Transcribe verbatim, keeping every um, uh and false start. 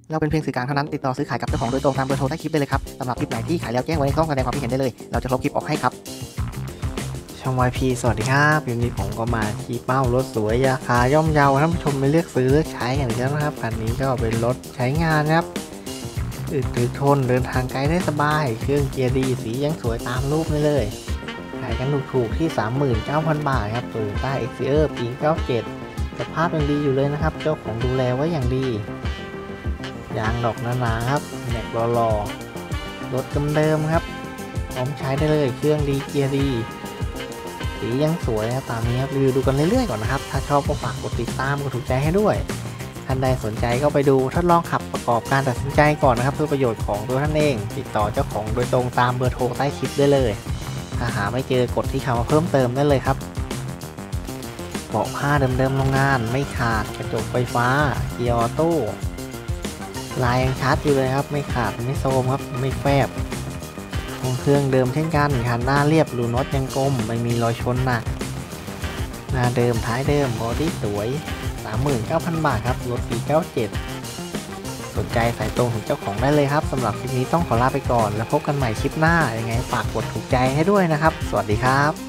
เราเป็นเพียงสื่อกลางเท่านั้นติดต่อซื้อขายกับเจ้าของโดยตรงตามเบอร์โทรใต้คลิปได้เลยครับสำหรับคลิปไหนที่ขายแล้วแจ้งไว้ในช่องแสดงความคิดเห็นได้เลยเราจะลบคลิปออกให้ครับช่อง วาย พี สวัสดีครับวันนี้ผมก็มาที่เป้ารถสวยราคาย่อมเยาท่านผู้ชมไปเลือกซื้อเลือกใช้กันแล้วนะครับคันนี้ก็เป็นรถใช้งานนะครับอึดถือทนเดินทางไกลได้สบายเครื่องเกียร์ดีสียังสวยตามรูปนี้เลยขายกันถูกๆที่ สามหมื่นเก้าพัน บาทครับ Toyota เอ็กซ์ ซี อี อาร์ ปี เก้าสิบเจ็ด สภาพยังดีอยู่เลยนะครับเจ้าของดูแลไว้อย่างดียางดอกหนาๆครับแม็กหล่อๆรถเดิมๆครับพร้อมใช้ได้เลยเครื่องดีเกียร์ดีสียังสวยครับตามนี้ครับรีวิวดูกันเรื่อยๆก่อนนะครับถ้าชอบก็ฝากกดติดตามกดถูกใจให้ด้วยท่านใดสนใจก็ไปดูทดลองขับประกอบการตัดสินใจก่อนนะครับเพื่อประโยชน์ของตัวท่านเองติดต่อเจ้าของโดยตรงตามเบอร์โทรใต้คลิปได้เลยถ้าหาไม่เจอกดที่คำว่าเพิ่มเติมได้เลยครับเบาะผ้าเดิมๆโรงงานไม่ขาดกระจกไฟฟ้าเกียร์ออโต้ลายยังชัดอยู่เลยครับไม่ขาดไม่โทรมครับไม่แฟบเครื่องเดิมเช่นกันคันหน้าเรียบรูน็อตยังกลมไม่มีรอยชนหนักหน้าเดิมท้ายเดิมบอดี้สวย สามหมื่นเก้าพัน บาทครับรถปีเก้าสิบเจ็ดสนใจสายตรงถึงเจ้าของได้เลยครับสำหรับคลิปนี้ต้องขอลาไปก่อนแล้วพบกันใหม่คลิปหน้ายังไงฝากกดถูกใจให้ด้วยนะครับสวัสดีครับ